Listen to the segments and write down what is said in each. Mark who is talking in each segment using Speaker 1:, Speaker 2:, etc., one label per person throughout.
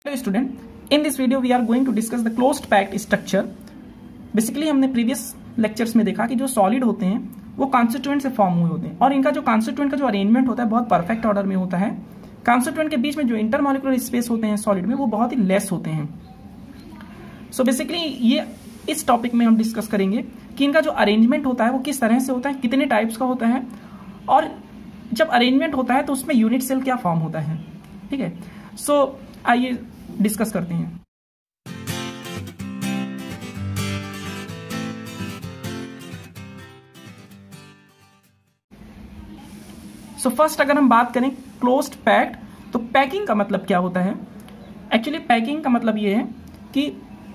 Speaker 1: Hello student, in this video we are going to discuss the closed packed structure. Basically हमने previous lectures में देखा कि जो solid होते हैं वो कॉन्स्टिट्यूएंट से फॉर्म हुए होते हैं और इनका जो कॉन्स्टिट्यूएंट का जो अरेंजमेंट होता है बहुत परफेक्ट ऑर्डर में होता है। कॉन्स्टिट्यूएंट के बीच में जो इंटरमॉलिक्यूलर स्पेस होते हैं सॉलिड में वो बहुत ही लेस होते हैं। सो बेसिकली ये इस टॉपिक में हम डिस्कस करेंगे कि इनका जो अरेंजमेंट होता है वो किस तरह से होता है, कितने टाइप्स का होता है और जब अरेंजमेंट होता है तो उसमें यूनिट सेल क्या फॉर्म होता है। ठीक है, सो आइए डिस्कस करते हैं। सो फर्स्ट अगर हम बात करें क्लोज्ड पैक्ड, तो पैकिंग का मतलब क्या होता है। एक्चुअली पैकिंग का मतलब ये है कि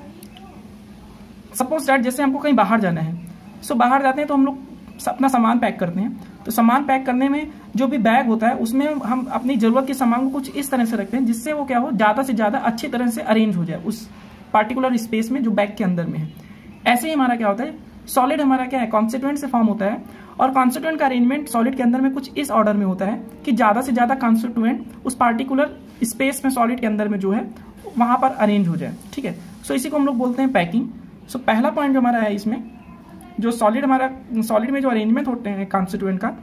Speaker 1: सपोज दैट जैसे हमको कहीं बाहर जाना है, सो बाहर जाते हैं तो हम लोग अपना सामान पैक करते हैं। तो सामान पैक करने में जो भी बैग होता है उसमें हम अपनी जरूरत के सामान को कुछ इस तरह से रखते हैं जिससे वो क्या हो, ज्यादा से ज्यादा अच्छी तरह से अरेंज हो जाए उस पार्टिकुलर स्पेस में जो बैग के अंदर में है। ऐसे ही हमारा क्या होता है, सॉलिड हमारा क्या है, कॉन्स्टिट्यूएंट से फॉर्म होता है और कॉन्स्टिट्यूएंट का अरेंजमेंट सॉलिड के अंदर में कुछ इस ऑर्डर में होता है कि ज्यादा से ज्यादा कॉन्स्टिट्यूएंट उस पार्टिकुलर स्पेस में सॉलिड के अंदर में जो है वहां पर अरेंज हो जाए। ठीक है, सो इसी को हम लोग बोलते हैं पैकिंग। सो पहला पॉइंट जो हमारा है इसमें, जो सॉलिड में जो अरेंजमेंट होते हैं कॉन्स्टिट्यूएंट का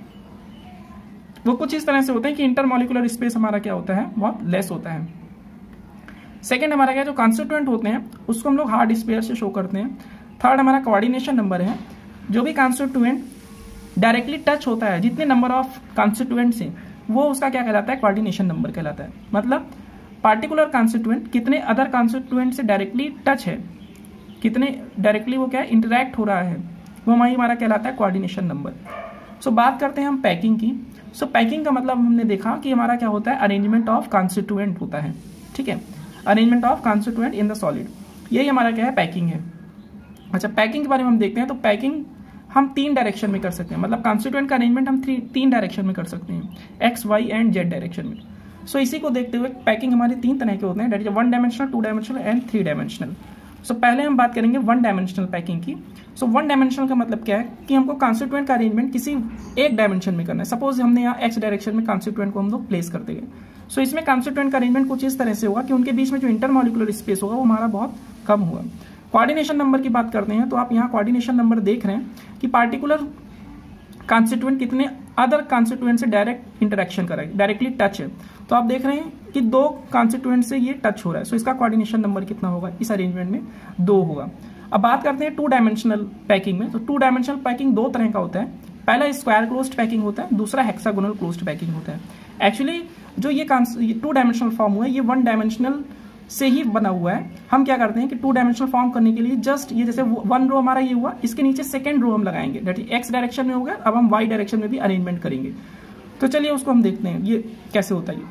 Speaker 1: वो कुछ इस तरह से होते हैं कि इंटरमॉलिक्यूलर स्पेस हमारा क्या होता है, बहुत लेस होता है। सेकंड हमारा क्या, जो कॉन्स्टिट्यूएंट होते हैं उसको हम लोग हार्ड स्पेयर से शो करते हैं। थर्ड हमारा कोऑर्डिनेशन नंबर है, जो भी कॉन्स्टिट्यूएंट डायरेक्टली टच होता है, जितने नंबर ऑफ कॉन्स्टिट्यूएंट से, वो उसका क्या कहलाता है, कोऑर्डिनेशन नंबर कहलाता है। मतलब पार्टिकुलर कॉन्स्टिट्यूएंट कितने अदर कॉन्स्टिट्यूएंट से डायरेक्टली टच है, कितने डायरेक्टली वो क्या है, इंटरैक्ट हो रहा है, वो हमारा कहलाता है कोऑर्डिनेशन नंबर। सो बात करते हैं हम पैकिंग की। सो पैकिंग का मतलब हमने देखा कि हमारा क्या होता है, अरेंजमेंट ऑफ कॉन्स्टिट्यूएंट होता है। ठीक है, arrangement of constituent in the solid, यही हमारा क्या है, पैकिंग है। अच्छा, पैकिंग के बारे में हम देखते हैं तो पैकिंग हम 3 डायरेक्शन में कर सकते हैं। मतलब कॉन्स्टिट्यूएंट का अरेंजमेंट हम 3 डायरेक्शन में कर सकते हैं, x, y and z direction में। सो इसी को देखते हुए पैकिंग हमारे 3 तरह के होते हैं, that is 1 dimensional, 2 dimensional and 3 dimensional. So पहले हम बात करेंगे 1 डायमेंशनल पैकिंग की। सो 1 डायमेंशनल का मतलब क्या है कि हमको कॉन्स्टिट्यूएंट का अरेंजमेंट किसी एक डायमेंशन में करना है। सपोज हमने यहाँ एक्स डायरेक्शन में कॉन्स्टिट्यूएंट को हम लोग प्लेस कर देंगे। सो इसमें कॉन्स्टिट्यूएंट का अरेंजमेंट कुछ इस तरह से होगा कि उनके बीच में जो इंटरमॉलिक्यूलर स्पेस होगा वो हमारा बहुत कम होगा। कोऑर्डिनेशन नंबर की बात करते हैं तो आप यहाँ कोऑर्डिनेशन नंबर देख रहे हैं कि पार्टिकुलर कॉन्स्टिट्यूएंट कितने अदर कॉन्स्टिट्यूएंट से डायरेक्ट इंटरेक्शन कर रहा है, डायरेक्टली टच है। तो आप देख रहे हैं कि 2 कॉन्स्टिट्यूएंट से ये टच हो रहा है। सो इसका कोऑर्डिनेशन नंबर कितना होगा, इस अरेंजमेंट में 2 होगा। अब बात करते हैं 2 डायमेंशनल पैकिंग में। तो 2 डायमेंशनल पैकिंग 2 तरह का होता है। पहला स्क्वायर क्लोज्ड पैकिंग होता है, दूसरा हेक्सागोनल क्लोज्ड पैकिंग होता है। एक्चुअली जो ये 2 डायमेंशनल फॉर्म हुआ है ये 1 डायमेंशनल से ही बना हुआ है। हम क्या करते हैं कि 2 डायमेंशनल फॉर्म करने के लिए जस्ट ये जैसे 1 रो हमारा ये हुआ, इसके नीचे सेकंड रो हम लगाएंगे, दैट इज एक्स डायरेक्शन में होगा। अब हम वाई डायरेक्शन में भी अरेंजमेंट करेंगे। तो चलिए उसको हम देखते हैं ये कैसे होता है।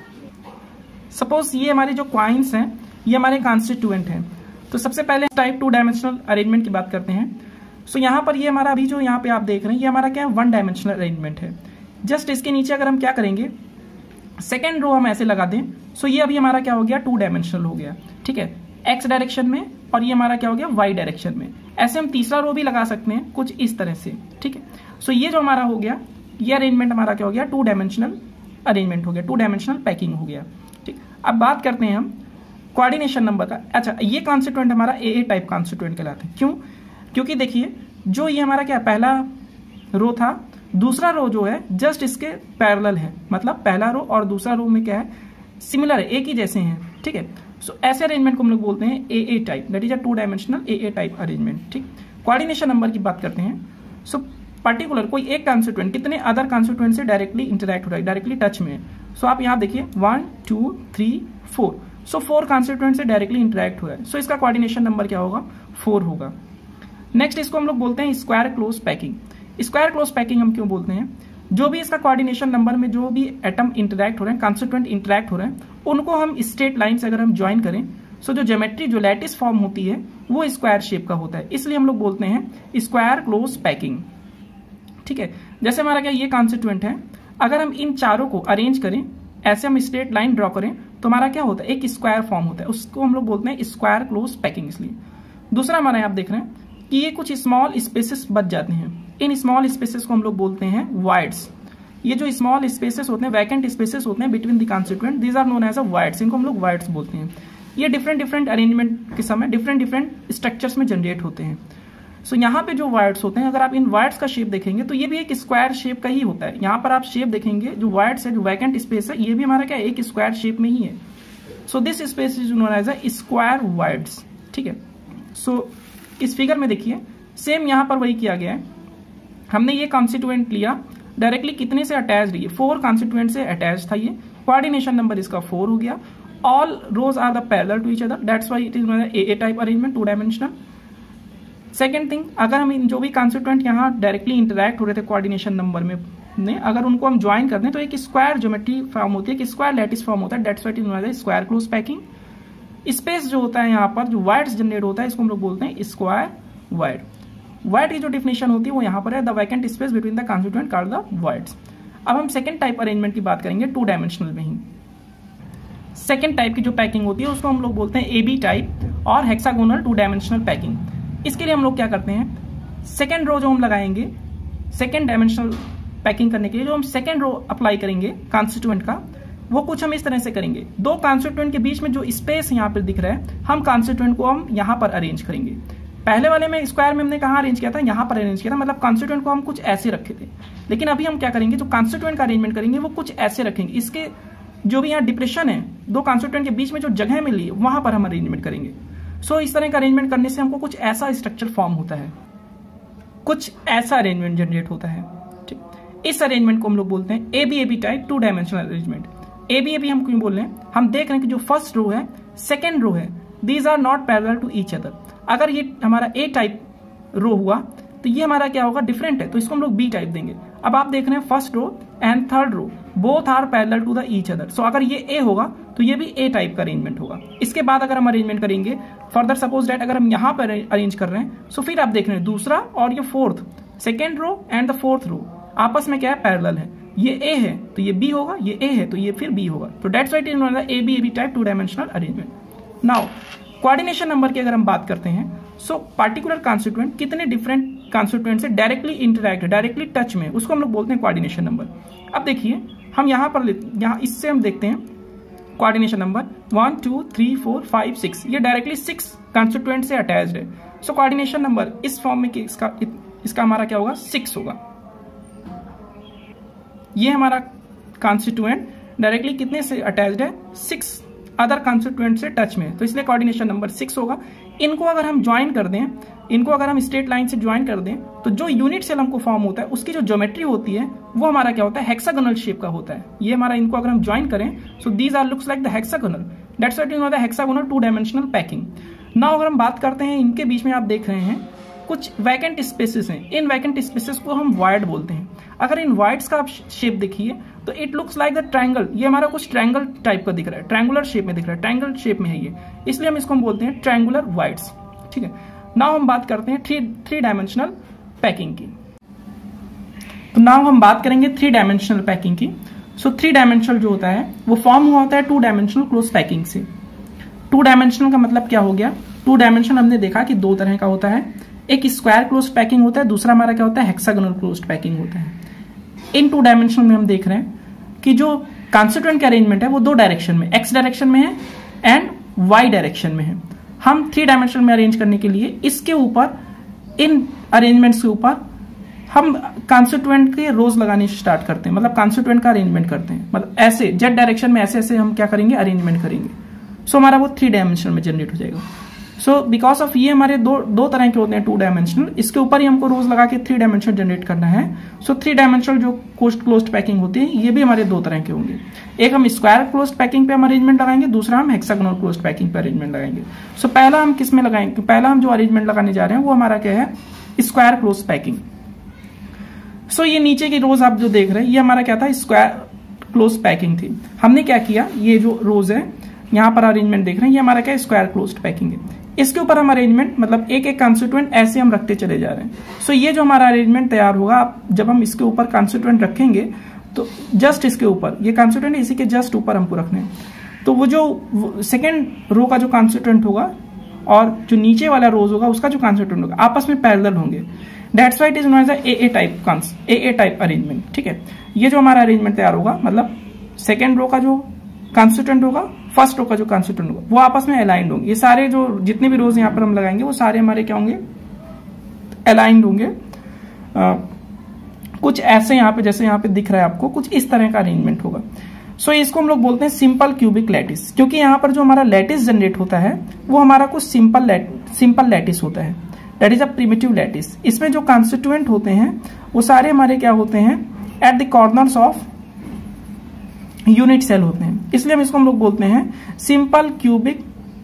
Speaker 1: सपोज ये हमारे जो क्वाइंस हैं ये हमारे कॉन्स्टिट्यूएंट हैं। तो सबसे पहले टाइप 2 डायमेंशनल अरेंजमेंट की बात करते हैं। सो यहाँ पर ये हमारा अभी जो यहाँ पे आप देख रहे हैं ये हमारा क्या है, 1 डायमेंशनल अरेंजमेंट है। जस्ट इसके नीचे अगर हम क्या करेंगे, सेकेंड रो हम ऐसे लगा दें, सो ये अभी हमारा क्या हो गया, 2 डायमेंशनल हो गया। ठीक है, एक्स डायरेक्शन में, और ये हमारा क्या हो गया, वाई डायरेक्शन में। ऐसे हम तीसरा रो भी लगा सकते हैं कुछ इस तरह से। ठीक है, सो ये जो हमारा हो गया, ये अरेंजमेंट हमारा क्या हो गया, 2 डायमेंशनल अरेंजमेंट हो गया, 2 डायमेंशनल पैकिंग हो गया। ठीक, अब बात करते हैं हम कोऑर्डिनेशन नंबर का। अच्छा, ये कॉन्स्टिट्यूएंट हमारा ए टाइप कॉन्स्टिट्यूएंट कहलाता है। क्यों? क्योंकि देखिए जो ये हमारा क्या पहला रो था, दूसरा रो जो है जस्ट इसके पैरेलल है। मतलब पहला रो और दूसरा रो में क्या है, सिमिलर है, एक ही जैसे हैं। ठीक है, सो ऐसे अरेंजमेंट को हम लोग बोलते हैं A type, that is a 2 dimensional A type arrangement. ठीक, कोऑर्डिनेशन नंबर की बात करते हैं। सो पर्टिकुलर कोई एक कॉन्स्टिट्यूएंट कितने अदर कॉन्स्टिट्यूएंट से डायरेक्टली इंटरैक्ट हो रहा है, डायरेक्टली टच में है। सो आप यहाँ देखिए 1 2 3 4, सो 4 कॉन्स्टिट्यूएंट से डायरेक्टली इंटरैक्ट हो रहा है। सो इसका कोऑर्डिनेशन नंबर क्या होगा, 4 होगा। नेक्स्ट इसको हम लोग बोलते हैं square close packing. Square close packing हम क्यों बोलते हैं, जो भी इसका कोऑर्डिनेशन नंबर में जो भी एटम इंटरैक्ट हो रहे हैं, कॉन्स्टिट्यूएंट इंटरैक्ट हो रहे हैं, उनको हम स्ट्रेट लाइन से अगर हम ज्वाइन करें, सो जो ज्योमेट्री जो लैटिस फॉर्म होती है वो स्क्वायर शेप का होता है, इसलिए हम लोग बोलते हैं स्क्वायर क्लोज पैकिंग। ठीक है, जैसे हमारा क्या ये कॉन्स्टिट्यूएंट है, अगर हम इन चारों को अरेंज करें, ऐसे हम स्ट्रेट लाइन ड्रॉ करें तो हमारा क्या होता है, एक स्क्वायर फॉर्म होता है, उसको हम लोग बोलते हैं स्क्वायर क्लोज पैकिंग। इसलिए दूसरा हमारा आप देख रहे हैं कि ये कुछ स्मॉल स्पेसेस बच जाते हैं, इन स्मॉल स्पेसेस को हम लोग बोलते हैं वॉइड्स। ये जो स्मॉल स्पेसेस होते हैं, वैकेंट स्पेसेस होते हैं between the constituent, these are known as a voids, इनको हम लोग वाइड्स बोलते हैं। ये डिफरेंट डिफरेंट अरेंजमेंट के समय डिफरेंट डिफरेंट स्ट्रक्चर्स में जनरेट होते हैं। सो यहाँ पे जो वाइड्स होते हैं, अगर आप इन वाइड्स का शेप देखेंगे तो ये भी एक स्क्वायर शेप का ही होता है। यहाँ पर आप शेप देखेंगे, जो वाइड्स है, जो वैकेंट स्पेस है, ये भी हमारा क्या एक स्क्वायर शेप में ही है। So this space is known as a square voids, ठीक है। सो इस फिगर में देखिए सेम यहाँ पर वही किया गया है। हमने ये कॉन्स्टिट्यूएंट लिया, डायरेक्टली कितने से अटैच्ड, ये 4 कॉन्स्टिट्यूएंट से अटैच था। ये कोऑर्डिनेशन नंबर इसका 4 हो गया। All rows are the parallel to each other, that's why it is known as A type arrangement, 2 dimensional. Second thing, अगर हम इन जो भी कॉन्स्टिट्यूएंट यहाँ डायरेक्टली इंटरैक्ट हो रहे थे कोऑर्डिनेशन नंबर में अगर उनको हम ज्वाइन कर दें तो एक स्क्वायर ज्योमेट्री फॉर्म होती है, एक स्क्वायर लैटिस फॉर्म होता है, that's why it is known as square close packing. Space जो होता है यहाँ पर जो वाइड्स जनरेट होता है, इसको हम लोग बोलते हैं स्क्वायर वाइड। वाइड की जो डिफिनेशन होती है वो यहाँ पर है, the vacant space between the constituent called the voids. अब हम सेकंड टाइप अरेंजमेंट की बात करेंगे 2 डायमेंशनल में ही। सेकंड टाइप की जो पैकिंग होती है उसको हम लोग बोलते हैं AB टाइप और हेक्सागोनल 2 डायमेंशनल पैकिंग। इसके लिए हम लोग क्या करते हैं, सेकंड रो जो हम लगाएंगे सेकंड डायमेंशनल पैकिंग करने के लिए, जो हम सेकंड रो अप्लाई करेंगे कॉन्स्टिट्यूएंट का, वो कुछ हम इस तरह से करेंगे। 2 कॉन्स्टिट्यूएंट के बीच में जो स्पेस यहाँ पर दिख रहा है, हम कॉन्स्टिट्यूएंट को हम यहाँ पर अरेंज करेंगे। पहले वाले में स्क्वायर में हमने कहाँ अरेंज किया था, यहाँ पर अरेंज किया था, मतलब कॉन्स्टिट्यूएंट को हम कुछ ऐसे रखे थे। लेकिन अभी हम क्या करेंगे, जो कॉन्स्टिट्यूएंट का अरेंजमेंट करेंगे वो कुछ ऐसे रखेंगे। इसके जो भी यहाँ डिप्रेशन है, 2 कॉन्स्टिट्यूएंट के बीच में जो जगह मिली है वहां पर हम अरेंजमेंट करेंगे। सो इस तरह का अरेंजमेंट करने से हमको कुछ ऐसा स्ट्रक्चर फॉर्म होता है, कुछ ऐसा अरेंजमेंट जनरेट होता है, ठीक। इस अरेंजमेंट को हम लोग बोलते हैं AB type 2 dimensional arrangement. AB हम क्यों बोल रहे हैं, हम देख रहे हैं कि जो फर्स्ट रो है, सेकेंड रो है, these are not parallel to each other. अगर ये हमारा A टाइप रो हुआ तो ये हमारा क्या होगा, डिफरेंट है, तो इसको हम लोग B टाइप देंगे। अब आप देख रहे हैं first row and third row both are parallel to the each other. So अगर ये A होगा तो ये भी A टाइप का अरेंजमेंट होगा। इसके बाद अगर हम अरेंजमेंट करेंगे फर्दर, सपोज दैट अगर हम यहाँ पर अरेंज कर रहे हैं, सो फिर आप देख रहे हैं दूसरा और ये fourth, second row and the fourth row आपस में क्या है, पैरेलल है। ये A है तो ये B होगा, ये A है तो ये फिर B होगा। तो that's why it is known as AB type 2 dimensional arrangement. Now coordination number की अगर हम बात करते हैं, सो पार्टिकुलर कॉन्स्टिट्यूएंट कितने डिफरेंट कॉन्स्टिट्यूएंट से डायरेक्टली टच में, उसको हम लोग बोलते हैं कोऑर्डिनेशन नंबर। अब देखिए हम यहाँ पर यहाँ इससे हम देखते हैं कोऑर्डिनेशन नंबर 1 2 3 4 5 6, ये डायरेक्टली 6 कॉन्स्टिट्यूएंट से अटैच्ड है। सो कोऑर्डिनेशन नंबर इस फॉर्म में इसका हमारा क्या होगा, 6 होगा। ये हमारा कॉन्स्टिट्यूएंट डायरेक्टली कितने से अटैच्ड है, 6 अदर कॉन्स्टिट्यूएंट से टच में, तो इसलिए कोऑर्डिनेशन नंबर 6 होगा। इनको अगर हम ज्वाइन कर दें, इनको अगर हम स्ट्रेट लाइन से ज्वाइन कर दें, तो जो यूनिट सेल हमको फॉर्म होता है उसकी जो ज्योमेट्री होती है वो हमारा क्या होता है, हेक्सागोनल शेप का होता है। ये हमारा, इनको अगर हम ज्वाइन करें, so these are looks like the hexagonal, that's what is known as hexagonal 2 dimensional packing. Now अगर हम बात करते हैं, इनके बीच में आप देख रहे हैं कुछ वैकेंट स्पेसेस हैं, इन वैकेंट स्पेसेस को हम वाइड बोलते हैं। अगर इन वाइड्स का आप शेप देखिए तो it looks like the triangle, ये हमारा कुछ ट्रायंगल टाइप का दिख रहा है, ट्रायंगुलर शेप में दिख रहा है, ट्रायंगल शेप में है ये, इसलिए हम इसको हम बोलते हैं ट्रायंगुलर वाइड्स, ठीक है। नाउ हम बात करते हैं 3 डायमेंशनल पैकिंग की। तो नाउ हम बात करेंगे 3 डायमेंशनल पैकिंग की। सो 3 डायमेंशनल जो होता है वो फॉर्म हुआ होता है 2 डायमेंशनल क्लोज पैकिंग से। 2 डायमेंशनल का मतलब क्या हो गया, 2 डायमेंशनल हमने देखा कि 2 तरह का होता है, एक स्क्वायर क्लोज पैकिंग होता है, दूसरा हमारा क्या होता है, हेक्सागोनल क्लोज पैकिंग होता है। इन 2 डायमेंशनल में हम देख रहे हैं कि जो कॉन्स्टिट्यूएंट का अरेंजमेंट है वो 2 डायरेक्शन में, एक्स डायरेक्शन में है एंड वाई डायरेक्शन में है। हम 3 डायमेंशनल में अरेंज करने के लिए इसके ऊपर, इन अरेंजमेंट्स के ऊपर हम कॉन्स्टिट्यूएंट के रोज लगाने स्टार्ट करते हैं, मतलब कॉन्स्टिट्यूएंट का अरेंजमेंट करते हैं, मतलब ऐसे जेड डायरेक्शन में ऐसे ऐसे हम क्या करेंगे, अरेंजमेंट करेंगे। सो हमारा वो 3 डायमेंशनल में जनरेट हो जाएगा। सो बिकॉज ऑफ ये हमारे दो तरह के होते हैं 2 डायमेंशनल, इसके ऊपर ही हमको रोज लगा के 3 डायमेंशनल जनरेट करना है। सो 3 डायमेंशनल जो क्लोज्ड पैकिंग होती है ये भी हमारे 2 तरह के होंगे, एक हम स्क्वायर क्लोज्ड पैकिंग पे हम अरेंजमेंट लगाएंगे, दूसरा हम हेक्सागोनल क्लोज्ड पैकिंग पे अरेंजमेंट लगाएंगे। सो पहला हम किस में लगाएंगे, पहला हम जो अरेंजमेंट लगाने जा रहे हैं वो हमारा क्या है, स्क्वायर क्लोज्ड पैकिंग। सो ये नीचे की रोज आप जो देख रहे हैं ये हमारा क्या था, स्क्वायर क्लोज्ड पैकिंग थी। हमने क्या किया, ये जो रोज है यहाँ पर अरेंजमेंट देख रहे हैं ये हमारा क्या, स्क्वायर क्लोज्ड पैकिंग है। इसके ऊपर हम अरेंजमेंट, मतलब एक एक कॉन्स्टिट्यूएंट ऐसे हम रखते चले जा रहे हैं। सो ये जो हमारा अरेंजमेंट तैयार होगा, जब हम इसके ऊपर कॉन्स्टिट्यूएंट रखेंगे तो जस्ट इसके ऊपर, ये कॉन्स्टिट्यूएंट इसी के जस्ट ऊपर हमको रखने हैं, तो वो जो सेकेंड रो का जो कॉन्स्टिट्यूएंट होगा और जो नीचे वाला रोज होगा उसका जो कॉन्स्टिट्यूएंट होगा आपस में पैरेलल होंगे। That's why it is known as A type arrangement. ठीक है, ये जो हमारा अरेंजमेंट तैयार होगा, मतलब सेकेंड रो का जो कॉन्स्टिट्यूएंट होगा, फर्स्ट रो का जो कॉन्स्टिट्यूएंट होगा, वो आपस में अलाइंड होंगे। ये सारे जो जितने भी रोज यहाँ पर हम लगाएंगे वो सारे हमारे क्या होंगे, अलाइंड होंगे। कुछ ऐसे यहाँ पे, जैसे यहाँ पे दिख रहा है आपको, कुछ इस तरह का अरेंजमेंट होगा। सो इसको हम लोग बोलते हैं सिंपल क्यूबिक लैटिस, क्योंकि यहाँ पर जो हमारा लैटिस जनरेट होता है वो हमारा कुछ सिंपल लैटिस होता है, that is a primitive lattice. इसमें जो कॉन्स्टिट्यूएंट होते हैं वो सारे हमारे क्या होते हैं, at the corners of unit cell होते हैं, इसलिए हम लोग बोलते हैं सिंपल क्यूबिक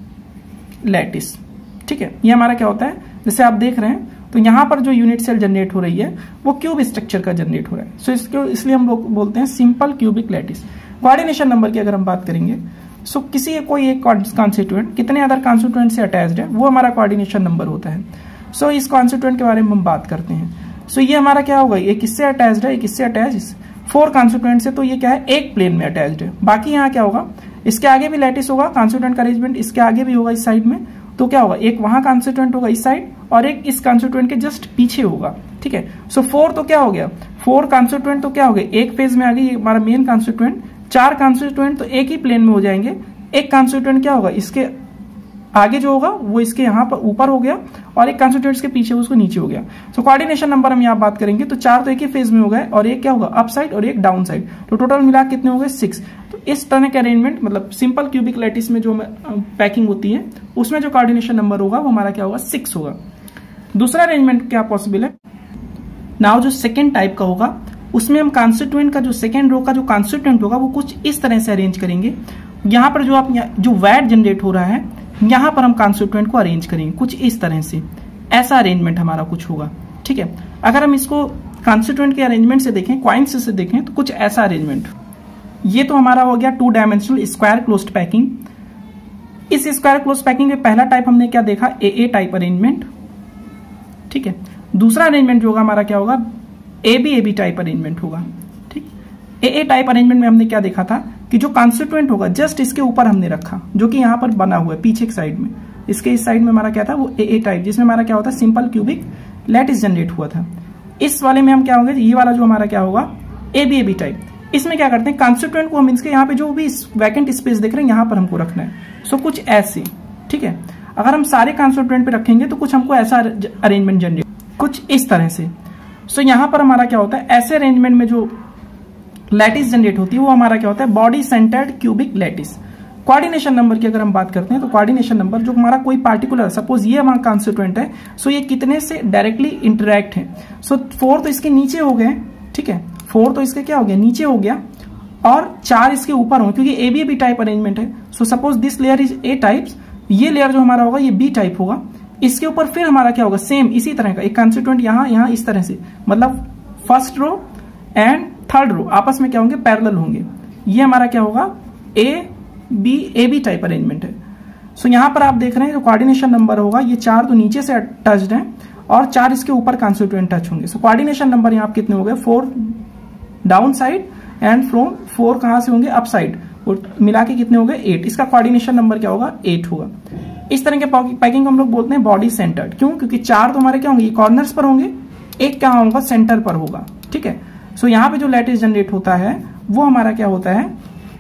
Speaker 1: लैटिस। ठीक है, ये हमारा क्या होता है, जैसे आप देख रहे हैं तो यहां पर जो यूनिट सेल जनरेट हो रही है वो क्यूब स्ट्रक्चर का जनरेट हो रहा है। सो इसको इसलिए हम लोग बोलते हैं simple cubic lattice. Coordination number की अगर हम बात करेंगे, सो कोई एक कॉन्स्टिट्यूएंट कितने अदर कॉन्स्टिट्यूएंट से अटैच्ड है, वो हमारा कोऑर्डिनेशन नंबर होता है। सो इस कॉन्स्टिट्यूएंट के बारे में हम बात करते हैं। सो ये हमारा क्या होगा, एक इससे अटैच्ड है, एक इससे अटैच, 4 कॉन्स्टिट्यूएंट से, तो ये क्या है, एक प्लेन में अटैच्ड है। बाकी यहाँ क्या होगा, इसके आगे भी लैटिस होगा, कॉन्स्टिट्यूएंट का अरेंजमेंट इसके आगे भी होगा इस साइड में, तो क्या होगा, एक वहां कॉन्स्टिट्यूएंट होगा इस साइड और एक इस कॉन्स्टिट्यूएंट के जस्ट पीछे होगा। ठीक है, सो 4 तो क्या हो गया, 4 कॉन्स्टिट्यूएंट तो क्या हो गए, एक फेज में आ गई हमारा मेन कॉन्स्टिट्यूएंट। 4 कॉन्स्टिट्यूएंट तो एक ही प्लेन में हो जाएंगे, एक कॉन्स्टिट्यूएंट क्या होगा, इसके आगे जो होगा वो इसके यहाँ पर ऊपर हो गया और एक कॉन्स्टिट्यूएंट के पीछे उसको नीचे हो गया। सो कोऑर्डिनेशन नंबर हम यहाँ बात करेंगे तो 4 तो एक ही फेज में हो गए और एक क्या होगा, अप साइड और एक डाउन साइड, तो टोटल मिला कितने हो गए, 6। तो इस तरह के अरेंजमेंट, मतलब सिंपल क्यूबिक लैटिस में जो पैकिंग होती है उसमें जो कोऑर्डिनेशन नंबर होगा वो हमारा क्या होगा, 6 होगा। दूसरा अरेंजमेंट क्या पॉसिबल है, नाउ जो सेकेंड टाइप का होगा उसमें हम कॉन्स्टिट्यूएंट का जो सेकेंड रो का जो कॉन्स्टिट्यूएंट होगा वो कुछ इस तरह से अरेंज करेंगे। यहाँ पर जो वैट जनरेट हो रहा है यहां पर हम कॉन्स्टिट्यूएंट को अरेंज करेंगे कुछ इस तरह से, ऐसा अरेंजमेंट हमारा कुछ होगा। ठीक है, अगर हम इसको कॉन्स्टिट्यूएंट के अरेंजमेंट से देखें, क्वाइंस से देखें, तो कुछ ऐसा अरेंजमेंट। ये तो हमारा हो गया 2 डायमेंशनल स्क्वायर क्लोज्ड पैकिंग। इस स्क्वायर क्लोज्ड पैकिंग में पहला टाइप हमने क्या देखा, ए टाइप अरेंजमेंट। ठीक है, दूसरा अरेंजमेंट जो होगा हमारा क्या होगा, ए बी टाइप अरेंजमेंट होगा। ठीक, ए टाइप अरेंजमेंट में हमने क्या देखा था कि जो कॉन्स्टिट्यूएंट होगा जस्ट इसके ऊपर हमने रखा, जो कि यहाँ पर बना हुआ है पीछे की साइड में, इसके इस साइड में हमारा क्या था, वो ए टाइप, जिसमें हमारा क्या होता है, सिंपल क्यूबिक लैटिस जनरेट हुआ था। इस वाले में हम क्या होंगे, ये वाला जो हमारा क्या होगा, ए बी टाइप। इसमें क्या करते हैं, कॉन्स्टिट्यूएंट को हम इसके यहाँ पे जो भी वैकेंट स्पेस देख रहे हैं यहाँ पर हमको रखना है। सो कुछ ऐसे, ठीक है, अगर हम सारे कॉन्स्टिट्यूएंट पे रखेंगे तो कुछ हमको ऐसा अरेंजमेंट जनरेट, कुछ इस तरह से। सो यहाँ पर हमारा क्या होता है, ऐसे अरेंजमेंट में जो लैटिस जनरेट होती है वो हमारा क्या होता है, body centred cubic lattice. Coordination number की अगर हम बात करते हैं तो कोऑर्डिनेशन नंबर जो हमारा कोई पार्टिकुलर, सपोज ये हमारा कॉन्स्टिट्यूएंट है, सो ये कितने से डायरेक्टली इंटरेक्ट है। सो 4 तो इसके नीचे हो गए, ठीक है, 4 तो इसके क्या हो गया, नीचे हो गया, और 4 इसके ऊपर हो, क्योंकि ए बी टाइप अरेंजमेंट है। So suppose this layer is A types, ये लेयर जो हमारा होगा ये बी टाइप होगा। इसके ऊपर फिर हमारा क्या होगा, सेम इसी तरह का एक कॉन्स्टिट्यूएंट यहाँ इस तरह से, मतलब first row and third row आपस में क्या होंगे, पैरेलल होंगे। ये हमारा क्या होगा, ए बी टाइप अरेंजमेंट है। सो यहां पर आप देख रहे हैं जो कोऑर्डिनेशन नंबर होगा, ये 4 तो नीचे से टच्ड हैं और 4 इसके ऊपर कॉन्स्टिट्यूएंट टच होंगे। सो कोऑर्डिनेशन नंबर यहाँ कितने हो गए, 4 डाउन साइड एंड फ्रॉम 4 कहां से होंगे, अप साइड, और मिला के कितने हो गए, 8। इसका कोऑर्डिनेशन नंबर क्या होगा, 8 होगा। इस तरह के पैकिंग हम लोग बोलते हैं बॉडी सेंटर्ड। क्यों, क्योंकि 4 तो हमारे क्या होंगे, कॉर्नर्स पर होंगे, एक क्या होगा, सेंटर पर होगा। ठीक है, सो यहाँ पे जो लैटिस जनरेट होता है वो हमारा क्या होता है,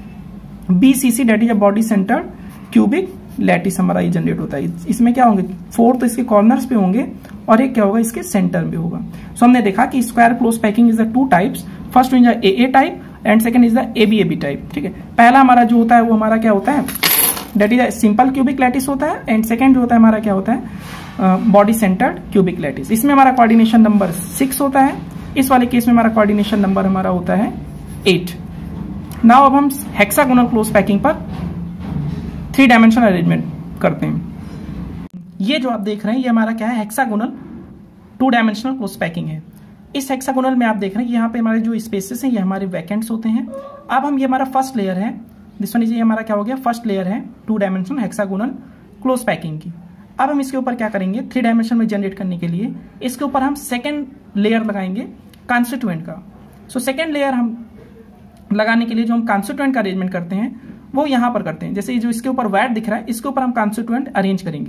Speaker 1: BCC, that is body centred cubic lattice हमारा ये जनरेट होता है। इसमें क्या होंगे, 4 तो इसके कॉर्नर्स पे होंगे और एक क्या होगा, इसके सेंटर में होगा। सो हमने देखा कि square close packing is the 2 types, first is the A type and second is the A B type. ठीक है, पहला हमारा जो होता है वो हमारा क्या होता है, that is simple cubic lattice होता है, एंड सेकंड जो होता है हमारा क्या होता है, बॉडी सेंटर्ड क्यूबिक लैटिस। इसमें हमारा कोऑर्डिनेशन नंबर 6 होता है। इस वाले केस में हमारा कोऑर्डिनेशन नंबर हमारा होता है 8। नाउ अब हम हेक्सागोनल क्लोज पैकिंग पर 3 डायमेंशनल अरेंजमेंट करते हैं। ये जो आप देख रहे हैं ये हमारा क्या है, हेक्सागोनल 2 डायमेंशनल क्लोज पैकिंग है। इस हेक्सागोनल में आप देख रहे हैं यहाँ पे हमारे जो स्पेसेस हैं ये हमारे वैकेंट्स होते हैं। अब हम ये हमारा फर्स्ट लेयर है, दिस वन इज, ये हमारा क्या हो गया, फर्स्ट लेयर है 2 डायमेंशनल हेक्सागोनल क्लोज पैकिंग की। अब हम इसके ऊपर क्या करेंगे, 3 डायमेंशन में जनरेट करने के लिए इसके ऊपर हम सेकेंड लेयर लगाएंगे कॉन्स्टिट्यूएंट का। सो सेकेंड लेयर हम लगाने के लिए जो हम कॉन्स्टिट्यूएंट का अरेंजमेंट करते हैं वो यहां पर करते हैं। जैसे जो इसके ऊपर वैट दिख रहा है इसके ऊपर हम कॉन्स्टिट्यूएंट अरेंज करेंगे।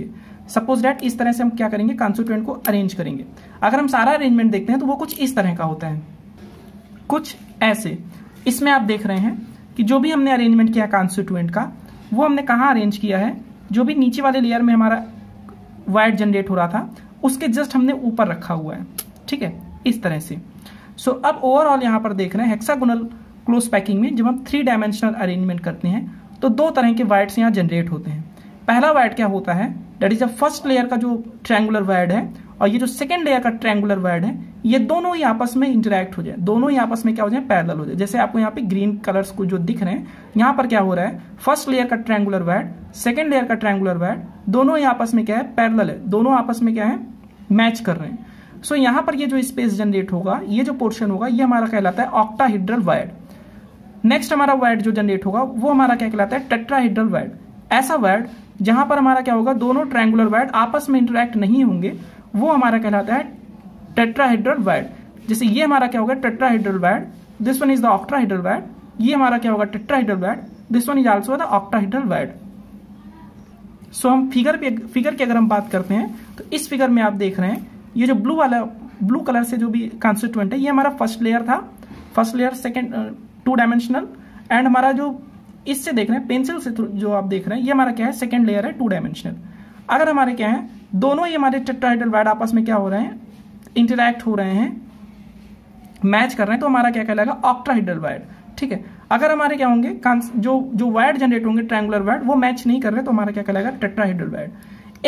Speaker 1: सपोज दैट इस तरह से हम क्या करेंगे, कॉन्स्टिट्यूएंट को अरेंज करेंगे। अगर हम सारा अरेंजमेंट देखते हैं तो वो कुछ इस तरह का होता है, कुछ ऐसे। इसमें आप देख रहे हैं कि जो भी हमने अरेंजमेंट किया कॉन्स्टिट्यूएंट का, वो हमने कहाँ अरेंज किया है, जो भी नीचे वाले लेयर में हमारा वाइड जनरेट हो रहा था उसके जस्ट हमने ऊपर रखा हुआ है, ठीक है, इस तरह से। सो अब ओवरऑल यहाँ पर देख रहे हैं हेक्सागोनल क्लोज पैकिंग में जब हम 3 डायमेंशनल अरेंजमेंट करते हैं तो 2 तरह के वाइड्स यहाँ जनरेट होते हैं। पहला वाइड क्या होता है, that is the first layer का जो ट्रायंगुलर वाइड है, और ये जो सेकंड लेयर का ट्रायंगुलर वाइड है, ये दोनों ही आपस में इंटरेक्ट हो जाए, दोनों ही आपस में क्या हो जाए, पैरेलल हो जाए। जैसे आपको यहाँ पे ग्रीन कलर्स को जो दिख रहे हैं, यहाँ पर क्या हो रहा है, फर्स्ट लेयर का ट्रायंगुलर वाइड, सेकंड लेयर का ट्रायंगुलर वाइड, दोनों ही आपस में क्या है, पैरेलल है, दोनों आपस में क्या है, मैच कर रहे हैं। सो यहाँ पर ये जो स्पेस जनरेट होगा, ये जो पोर्शन होगा, ये हमारा कहलाता है ऑक्टाहेड्रल वाइड। नेक्स्ट हमारा वाइड जो जनरेट होगा वो हमारा क्या कहलाता है, टेट्राहेड्रल वाइड। ऐसा वाइड जहां पर हमारा क्या होगा, दोनों ट्रायंगुलर वाइड आपस में इंटरेक्ट नहीं होंगे, वो हमारा कहलाता है टेट्राहेड्रल वाइड। जैसे ये हमारा क्या होगा, tetrahedral void, this one is the octahedral void, ये हमारा क्या होगा, tetrahedral void, this one is also the octahedral void. So हम फिगर की अगर हम बात करते हैं तो इस फिगर में आप देख रहे हैं ये जो ब्लू कलर से जो भी कॉन्स्टिट्यूएंट है, ये हमारा फर्स्ट लेयर था, first layer second 2 dimensional, and हमारा जो इससे देख रहे हैं पेंसिल से जो आप देख रहे हैं, ये हमारा क्या है, सेकंड लेयर है 2 डायमेंशनल। अगर हमारे क्या है, दोनों ही हमारे टेट्राहेड्रल वाइड आपस में क्या हो रहे हैं, इंटरैक्ट हो रहे हैं, मैच कर रहे हैं, तो हमारा क्या कहलाएगा, ऑक्टाहेड्रल वाइड, ठीक है। अगर हमारे क्या होंगे, जो वाइड जनरेट होंगे ट्रायंगुलर वाइड, वो मैच नहीं कर रहे, तो हमारा क्या कहलाएगा, टेट्राहेड्रल वाइड।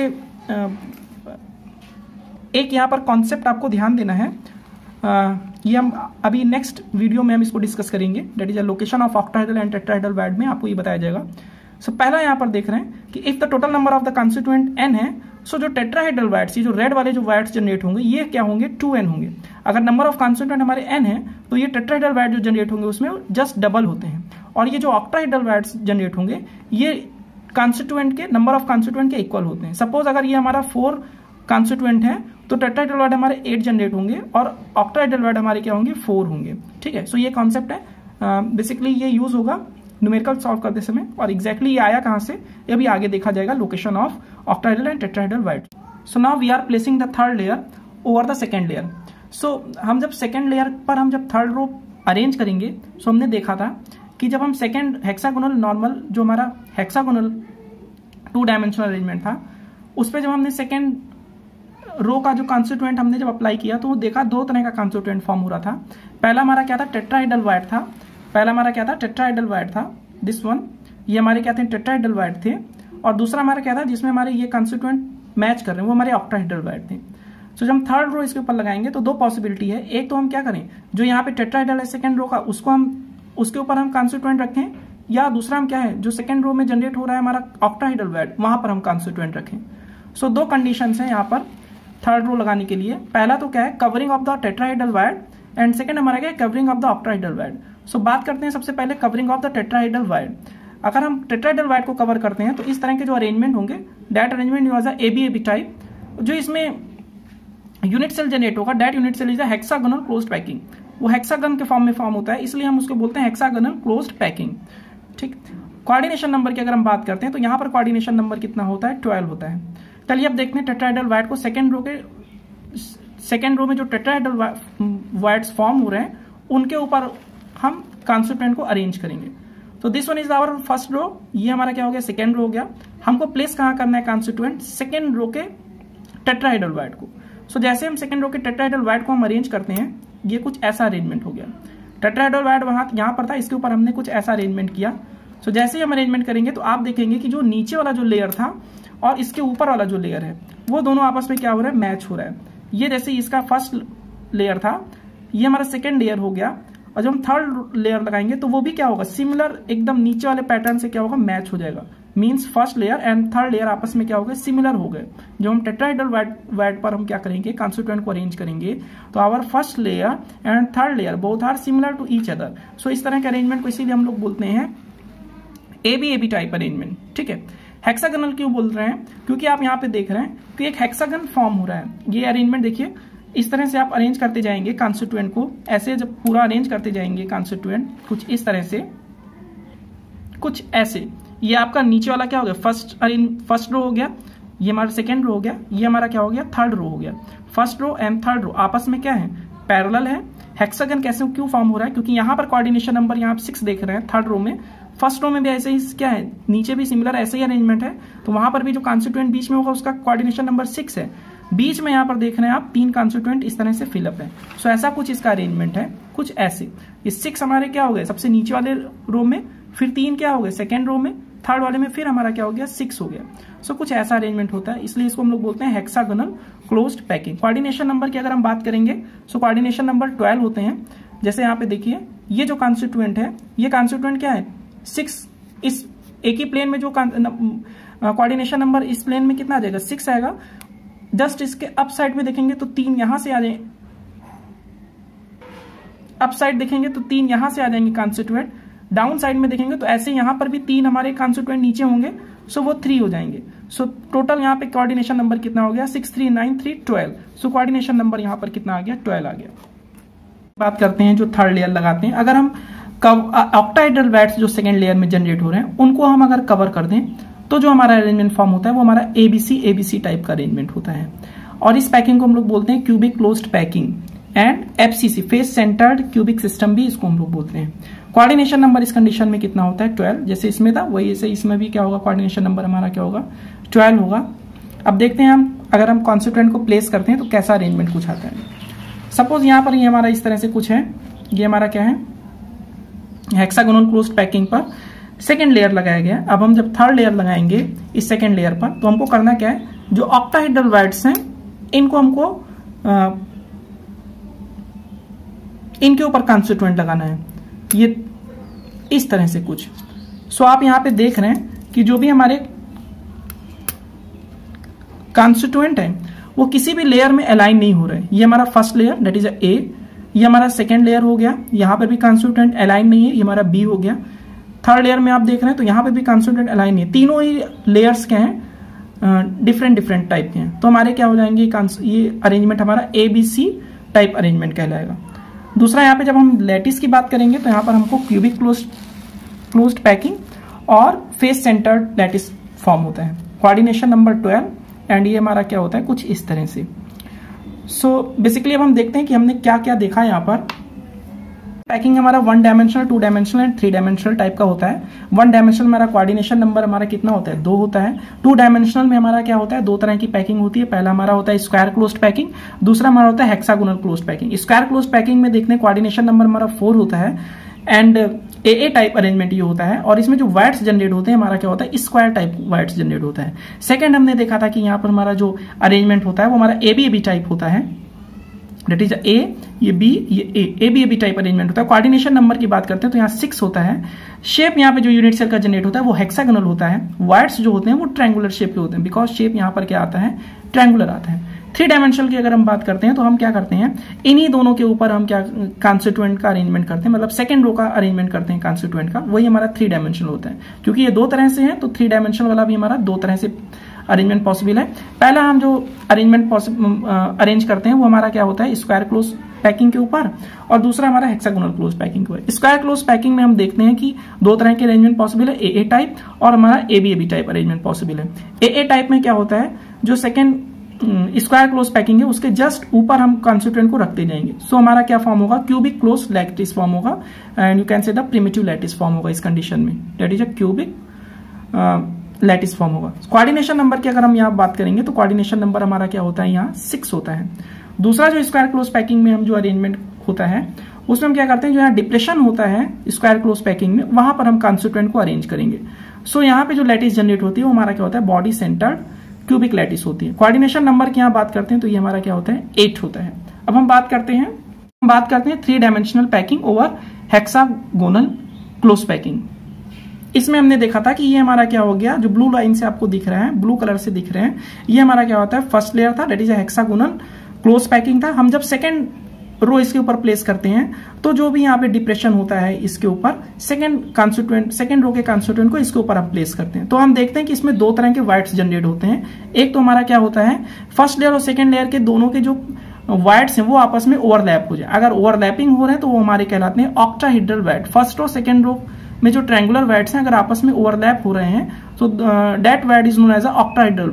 Speaker 1: एक यहाँ पर कॉन्सेप्ट आपको ध्यान देना है, ये हम अभी नेक्स्ट वीडियो में हम इसको डिस्कस करेंगे, that is a location of octahedral and tetrahedral void में आपको ये बताया जाएगा। सो पहला यहाँ पर देख रहे हैं कि if the total number of the constituent n है, सो जो टेट्राहेड्रल वाइड्स, ये जो रेड वाले जो वाइड्स जनरेट होंगे, ये क्या होंगे, 2n होंगे। अगर नंबर ऑफ कॉन्स्टिट्यूएंट हमारे n है तो ये टेट्राहेड्रल वाइड जो जनरेट होंगे उसमें जस्ट डबल होते हैं, और ये जो ऑक्टाहेड्रल वाइड्स जनरेट होंगे ये कॉन्स्टिट्यूएंट के नंबर ऑफ कॉन्स्टिट्यूएंट के इक्वल होते हैं। सपोज अगर ये हमारा 4 कॉन्स्टिट्यूएंट है तो टेट्राहेड्रल वाइड हमारे 8 जनरेट होंगे और ऑक्टाहेड्रल वाइड हमारे क्या होंगे, 4 होंगे, ठीक है। सो ये कॉन्सेप्ट है, बेसिकली ये यूज होगा न्यूमेरिकल सॉल्व करते समय, और एग्जैक्टली ये आया कहां से, ये भी आगे देखा जाएगा, location of octahedral and tetrahedral void. So now we are placing the third layer over the second layer. So हम जब सेकेंड लेयर पर हम जब थर्ड रो अरेंज करेंगे, सो हमने देखा था कि जब हम सेकेंड हेक्सागोनल नॉर्मल जो हमारा हेक्सागोनल 2 डायमेंशनल अरेंजमेंट था, उस पर जब हमने सेकेंड रो का जो कॉन्स्टिट्यूएंट हमने जब अप्लाई किया तो वो देखा 2 तरह का कॉन्स्टिट्यूएंट फॉर्म हो रहा था। पहला हमारा क्या था, टेट्राहेड्रल वाइड था, पहला हमारा क्या था, टेट्राहेड्रल वाइड था, दिस वन, ये हमारे क्या थे, टेट्राहेड्रल वाइड थे, और दूसरा हमारा क्या था जिसमें हमारे ये कॉन्स्टिट्यूएंट मैच कर रहे हैं, वो हमारे ऑक्टाहेड्रल वाइड थे। सो जब हम थर्ड रो इसके ऊपर लगाएंगे तो 2 पॉसिबिलिटी है, एक तो हम क्या करें, जो यहाँ पे टेट्राहेड्रल है सेकंड रो का, उसको हम उसके ऊपर हम कॉन्स्टिट्यूएंट रखें, या दूसरा हम क्या है, जो सेकंड रो में जनरेट हो रहा है हमारा ऑक्टाहेड्रल वाइड, वहां पर हम कॉन्स्टिट्यूएंट रखें। सो 2 कंडीशंस हैं यहाँ पर थर्ड रो लगाने के लिए। पहला तो क्या है, covering of the tetrahedral void, and second हमारा क्या है, covering of the octahedral void. So बात करते हैं सबसे पहले covering of the tetrahedral void. अगर हम टेट्राहेड्रल वाइड को कवर करते हैं तो इस तरह के जो अरेंजमेंट होंगे, that arrangement was a AB type, जो इसमें यूनिट सेल जनरेट होगा, that unit cell is a hexagonal closed packing, वो हेक्सागन के फॉर्म में फॉर्म होता है, इसलिए हम उसको बोलते हैं हेक्सागोनल क्लोज्ड पैकिंग, ठीक। कोऑर्डिनेशन नंबर की अगर हम बात करते हैं तो यहाँ पर कोऑर्डिनेशन नंबर कितना होता है, 12 होता है। चलिए अब देखते हैं टेट्राहेड्रल वाइड को सेकेंड रो में जो टेट्राहेड्रल वाइड्स फॉर्म हो रहे हैं उनके ऊपर हम कॉन्स्टिट्यूएंट को अरेंज करेंगे। तो this one is our first row, ये हमारा क्या हो गया, सेकेंड रो हो गया। हमको प्लेस कहाँ करना है कॉन्स्टिट्यूएंट, सेकेंड रो के टेट्राहेड्रल वाइड को। सो जैसे हम सेकेंड रो के टेट्राहेड्रल वाइड को हम अरेंज करते हैं, ये कुछ ऐसा अरेंजमेंट हो गया। टेट्राहेड्रल वाइड वहां यहाँ पर था, इसके ऊपर हमने कुछ ऐसा अरेंजमेंट किया। सो जैसे ही हम अरेंजमेंट करेंगे तो आप देखेंगे कि जो नीचे वाला जो लेयर था और इसके ऊपर वाला जो लेयर है, वो दोनों आपस में क्या हो रहा है, मैच हो रहा है। ये जैसे इसका फर्स्ट लेयर था, ये हमारा सेकेंड लेयर हो गया, और जब हम थर्ड लेयर लगाएंगे तो वो भी क्या होगा, सिमिलर एकदम नीचे वाले पैटर्न से क्या होगा, मैच हो जाएगा। Means first layer and third layer आपस में क्या हो गए, सिमिलर हो गए। जब हम टेट्राहेड्रल वाइड पर हम क्या करेंगे, कॉन्स्टिट्यूएंट को अरेंज करेंगे, तो our first layer and third layer both are similar to each other. So इस तरह के अरेंजमेंट को इसीलिए हम लोग बोलते हैं एबी टाइप अरेंजमेंट, ठीक है। हेक्सागोनल क्यों बोल रहे हैं, क्योंकि आप यहाँ पे देख रहे हैं कि एक हेक्सागन फॉर्म हो रहा है। ये अरेंजमेंट देखिए, इस तरह से आप अरेंज करते जाएंगे कॉन्स्टिट्यूएंट को, ऐसे जब पूरा अरेंज करते जाएंगे कॉन्स्टिट्यूएंट कुछ इस तरह से, कुछ ऐसे। ये आपका नीचे वाला क्या हो गया, फर्स्ट रो हो गया, ये हमारा सेकेंड रो हो गया, ये हमारा क्या हो गया, थर्ड रो हो गया। First row and third row आपस में क्या है, पैरेलल है। हेक्सागन कैसे क्यों फॉर्म हो रहा है, क्योंकि यहाँ पर कोऑर्डिनेशन नंबर यहाँ आप 6 देख रहे हैं थर्ड रो में, फर्स्ट रो में भी ऐसे ही क्या है, नीचे भी सिमिलर ऐसे ही अरेंजमेंट है, तो वहां पर भी जो कॉन्स्टिट्यूएंट बीच में होगा उसका कोऑर्डिनेशन नंबर 6 है। बीच में यहाँ पर देख रहे हैं आप 3 कॉन्स्टिट्यूएंट इस तरह से फिलअप है। सो ऐसा कुछ इसका अरेंजमेंट है, कुछ ऐसे। ये 6 हमारे क्या हो गए सबसे नीचे वाले रो में, फिर 3 क्या हो गए सेकेंड रो में, थर्ड वाले में फिर हमारा क्या हो गया 6 हो गया। सो कुछ ऐसा अरेंजमेंट होता है, इसलिए इसको हम लोग बोलते हैं hexagonal closed packing. Coordination number की अगर हम बात करेंगे, सो कोऑर्डिनेशन नंबर 12 होते हैं। जैसे यहाँ पे देखिए ये जो कॉन्स्टिट्यूएंट है, ये कॉन्स्टिट्यूएंट क्या है 6, इस एक ही प्लेन में जो कोऑर्डिनेशन नंबर इस प्लेन में कितना आ जाएगा 6 आएगा। जस्ट इसके अप साइड में देखेंगे तो 3 यहां से आ जाएंगे, अप साइड देखेंगे तो 3 यहां से आ जाएंगे कॉन्स्टिट्यूएंट, डाउन साइड में देखेंगे तो ऐसे यहां पर भी 3 हमारे कॉन्स्टिट्यूएंट नीचे होंगे, सो वो 3 हो जाएंगे। सो टोटल यहाँ पे कोऑर्डिनेशन नंबर कितना हो गया 6, 3, 9, 3, 12। सो कोऑर्डिनेशन नंबर यहाँ पर कितना आ गया 12 आ गया। बात करते हैं जो थर्ड लेयर लगाते हैं, अगर हम ऑक्टाहेड्रल वैट्स जो सेकेंड लेयर में जनरेट हो रहे हैं उनको हम अगर कवर कर दें तो जो हमारा अरेंजमेंट फॉर्म होता है वो हमारा एबीसी टाइप का अरेंजमेंट होता है। और इस पैकिंग को हम लोग बोलते हैं cubic closed packing and FCC face centred cubic system भी इसको हम लोग बोलते हैं। कोऑर्डिनेशन नंबर इस कंडीशन में कितना होता है 12, जैसे इसमें था वही ऐसे इसमें भी क्या होगा, कोऑर्डिनेशन नंबर हमारा क्या होगा 12 होगा। अब देखते हैं हम अगर हम कॉन्स्टिट्यूएंट को प्लेस करते हैं तो कैसा अरेंजमेंट कुछ आता है। सपोज यहाँ पर ये हमारा इस तरह से कुछ है, ये हमारा क्या है हेक्सागोनल क्लोज्ड पैकिंग पर सेकेंड लेयर लगाया गया। अब हम जब थर्ड लेयर लगाएंगे इस सेकेंड लेयर पर तो हमको करना क्या है, जो ऑक्टाहेड्रल वैट्स हैं इनको हमको इनके ऊपर कॉन्स्टिट्यूएंट लगाना है, ये इस तरह से कुछ। सो आप यहां पे देख रहे हैं कि जो भी हमारे कॉन्स्टिट्यूएंट है वो किसी भी लेयर में अलाइन नहीं हो रहे। ये हमारा first layer that is a, ये हमारा सेकेंड लेयर हो गया, यहां पर भी कॉन्स्टिट्यूएंट अलाइन नहीं है, ये हमारा बी हो गया। थर्ड लेयर में आप देख रहे हैं तो यहां पे भी कॉन्स्टिट्यूएंट अलाइन नहीं है, तीनों ही लेयर्स के हैं डिफरेंट टाइप के हैं। तो हमारे क्या हो जाएंगे ये अरेंजमेंट हमारा एबीसी टाइप अरेंजमेंट कहलाएगा। दूसरा यहाँ पे जब हम लैटिस की बात करेंगे तो यहाँ पर हमको क्यूबिक क्लोज्ड पैकिंग और फेस सेंटर्ड लैटिस फॉर्म होता है। कोऑर्डिनेशन नंबर 12 एंड ये हमारा क्या होता है कुछ इस तरह से। सो बेसिकली अब हम देखते हैं कि हमने क्या क्या देखा यहाँ पर। पैकिंग हमारा 1 dimensional, 2 dimensional and 3 dimensional type का होता है। 1 डायमेंशनल में हमारा कोऑर्डिनेशन नंबर हमारा कितना होता है 2 होता है। 2 डायमेंशनल में हमारा क्या होता है 2 तरह की पैकिंग होती है। पहला हमारा होता है स्क्वायर क्लोज्ड पैकिंग, दूसरा हमारा होता है hexagonal closed packing. Square closed packing में देखते हैं कोऑर्डिनेशन नंबर हमारा 4 होता है एंड ए टाइप अरेंजमेंट ये होता है। और इसमें जो वाइट्स जनरेट होते हैं हमारा क्या होता है स्क्वायर टाइप वाइट्स जनरेट होता है। सेकंड हमने देखा था कि यहाँ पर हमारा जो अरेंजमेंट होता है वो हमारा एबी टाइप होता है, दैट इज ए, ये बी, ये ए बी टाइप अरेंजमेंट होता है। कोऑर्डिनेशन नंबर की बात करते हैं तो यहाँ 6 होता है। शेप यहाँ पे जो यूनिट सेल का जनरेट होता है वो हेक्सागोनल होता है। वाइट्स जो होते हैं वो ट्रायंगुलर शेप के होते हैं, बिकॉज शेप यहाँ पर क्या आता है ट्रायंगुलर आता है। 3 डायमेंशनल की अगर हम बात करते हैं तो हम क्या करते हैं इन्हीं दोनों के ऊपर हम क्या कॉन्स्टिट्यूएंट का अरेंजमेंट करते हैं, मतलब सेकंड रो का अरेंजमेंट करते हैं कॉन्स्टिट्यूएंट का, वही हमारा 3 डायमेंशनल होता है। क्योंकि ये 2 तरह से है तो 3 डायमेंशनल वाला भी हमारा 2 तरह से अरेंजमेंट पॉसिबल है। पहला हम जो अरेंजमेंट अरेंज करते हैं वो हमारा क्या होता है स्क्वायर क्लोज पैकिंग के ऊपर, और दूसरा हमारा हेक्सागोनल क्लोज पैकिंग के ऊपर। स्क्वायर क्लोज पैकिंग में हम देखते हैं कि 2 तरह के अरेंजमेंट पॉसिबल है, ए टाइप और हमारा एबी टाइप अरेंजमेंट पॉसिबल है। ए टाइप में क्या होता है जो सेकेंड स्क्वायर क्लोज पैकिंग है उसके जस्ट ऊपर हम कॉन्स्टिट्यूएंट को रखते जाएंगे। सो हमारा क्या फॉर्म होगा क्यूबिक क्लोज लैटिस फॉर्म होगा and you can say the primitive lattice form होगा इस कंडीशन में, that is a cubic lattice form होगा। कोऑर्डिनेशन नंबर की अगर हम यहाँ बात करेंगे तो कोऑर्डिनेशन नंबर हमारा क्या होता है यहाँ 6 होता है। दूसरा जो स्क्वायर क्लोज पैकिंग में हम जो अरेंजमेंट होता है उसमें हम क्या करते हैं जो यहाँ डिप्रेशन होता है स्क्वायर क्लोज पैकिंग में वहां पर हम कॉन्स्टिट्यूएंट को अरेंज करेंगे। सो यहाँ पे जो लैटिस जनरेट होती है वो हमारा क्या होता है बॉडी सेंटर्ड क्यूबिक लैटिस होती है। कोऑर्डिनेशन नंबर की यहाँ बात करते हैं तो ये हमारा क्या होता है 8 होता है। अब हम बात करते हैं 3 dimensional packing over hexagonal close packing. इसमें हमने देखा था कि ये हमारा क्या हो गया जो ब्लू लाइन से आपको दिख रहा है, ब्लू कलर से दिख रहे हैं, ये हमारा क्या होता है फर्स्ट लेयर था, that is hexagonal close packing था। हम जब सेकेंड रो इसके ऊपर प्लेस करते हैं तो जो भी यहाँ पे डिप्रेशन होता है इसके ऊपर सेकेंड रो के कॉन्स्टिट्यूएंट को इसके ऊपर हम प्लेस करते हैं। तो हम देखते हैं कि इसमें 2 तरह के वाइट्स जनरेट होते हैं। एक तो हमारा क्या होता है फर्स्ट लेयर और सेकेंड लेयर के दोनों के जो वाइट्स हैं वो आपस में ओवरलैप हो जाए। अगर ओवरलैपिंग हो रहे हैं तो वो हमारे कहलाते हैं octahedral void. First row second row में जो ट्रायंगुलर वाइट्स हैं अगर आपस में ओवरलैप हो रहे हैं तो that void is known as a octahedral void.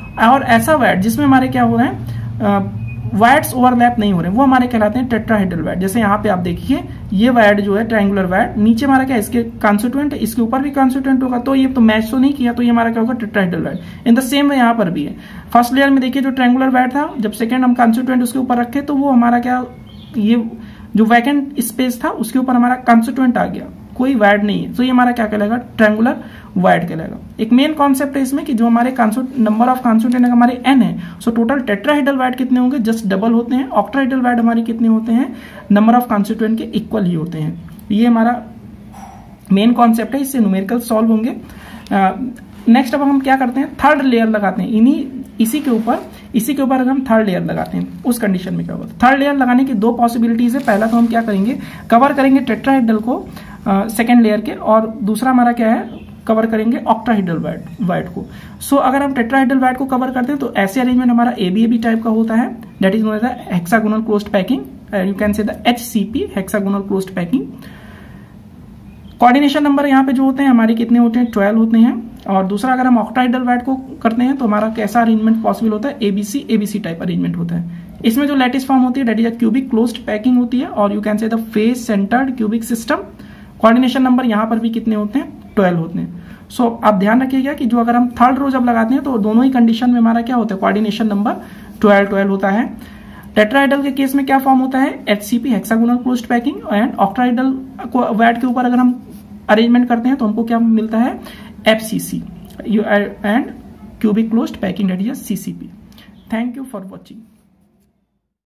Speaker 1: और ऐसा वैट जिसमें हमारे क्या हो रहे हैं, वैट्स ओवरलैप नहीं हो रहे, वो हमारे कहलाते हैं टेट्राहेड्रल वैट। जैसे यहाँ पे आप देखिए ये वैट जो है ट्रायंगुलर वैट, नीचे हमारा क्या इसके कॉन्स्टिट्यूएंट, इसके ऊपर भी कॉन्स्टिट्यूएंट होगा, तो ये तो मैच तो नहीं किया, तो ये हमारा क्या होगा tetrahedral void. In the same way यहाँ पर भी है। फर्स्ट लेयर में देखिए जो ट्रायंगुलर वैट था, जब सेकंड हम कॉन्स्टिट्यूएंट उसके ऊपर रखे तो वो हमारा क्या, ये जो वैकेंट स्पेस था उसके ऊपर हमारा कॉन्स्टिट्यूएंट आ गया, कोई वैट नहीं है, तो ये हमारा क्या कहलाएगा ट्रायंगुलर वैट कहलाएगा। एक मेन कॉन्सेप्ट है इसमें कि जो हमारे नंबर ऑफ कॉन्स्टिट्यूएंट हमारे n है, सो टोटल टेट्राहेड्रल वैट कितने होंगे, जस्ट डबल होते हैं। ऑक्टाहेड्रल वैट हमारे कितने होते हैं, नंबर ऑफ कॉन्स्टिट्यूएंट के इक्वल ही होते हैं। ये हमारा मेन कॉन्सेप्ट है, इससे न्यूमेरिकल सॉल्व होंगे। नेक्स्ट अब हम क्या करते हैं, थर्ड लेयर लगाते हैं। इसी के ऊपर अगर हम थर्ड लेयर लगाते हैं उस कंडीशन में क्या होगा। थर्ड लेयर लगाने की दो पॉसिबिलिटीज है। पहला तो हम क्या करेंगे, कवर करेंगे टेट्राहेड्रल को सेकेंड लेयर के, और दूसरा हमारा क्या है, कवर करेंगे ऑक्टाहेड्रल वैट को। सो अगर हम टेट्राहेड्रल वैट को कवर करते हैं तो ऐसे अरेंजमेंट हमारा एबीएबी टाइप का होता है, that is known as the hexagonal closed packing, you can say the HCP, hexagonal closed packing. Coordination number यहाँ पे जो होते हैं हमारे कितने होते हैं, 12 होते हैं। और दूसरा अगर हम ऑक्टाहेड्रल वैट को करते हैं तो हमारा कैसा अरेंजमेंट पॉसिबल होता है, एबीसी टाइप अरेंजमेंट होता है। इसमें जो लैटिस फॉर्म होती है that is a cubic closed packing होती है, और you can say the face centred cubic system. Coordination number यहाँ पर भी कितने होते हैं, 12 होते हैं। सो आप ध्यान रखिएगा कि जो अगर हम थर्ड रो जब लगाते हैं तो दोनों ही कंडीशन में हमारा क्या होता है, कोऑर्डिनेशन नंबर 12 होता है। टेट्राहेड्रल के केस में क्या फॉर्म होता है, HCP, hexagonal closed packing. And octahedral void के ऊपर अगर हम अरेंजमेंट करते हैं तो हमको क्या मिलता है, FCC and cubic closed packing, that is CCP. Thank you for watching.